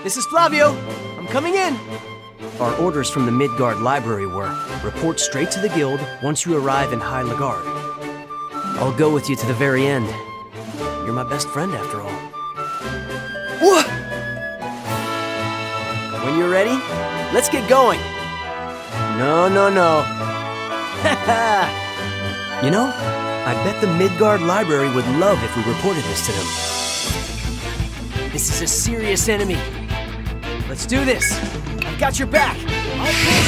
This is Flavio. I'm coming in. Our orders from the Midgard library were, report straight to the guild once you arrive in High Lagaard. I'll go with you to the very end. You're my best friend after all. What? When you're ready, let's get going. No. You know, I bet the Midgard library would love if we reported this to them. This is a serious enemy. Let's do this. I've got your back. I'll pull